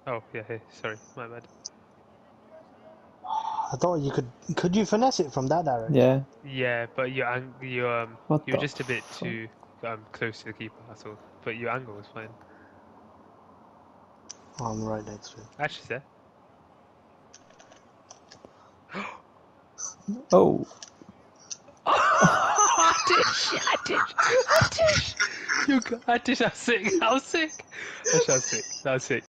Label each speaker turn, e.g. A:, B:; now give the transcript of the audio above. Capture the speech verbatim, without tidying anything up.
A: Oh, yeah, hey, sorry, my bad.
B: I thought you could. Could you finesse it from that direction?
C: Yeah.
A: Yeah, but your ang you um
C: What
A: you're
C: the
A: just a bit
C: fuck?
A: too um close to the keeper. That's all. But your angle was fine.
B: Oh, I'm right next to it.
A: Actually, there.
C: Oh.
A: Atish, Atish, Atish. You got Atish. That was sick. That was sick. That was sick. That was sick.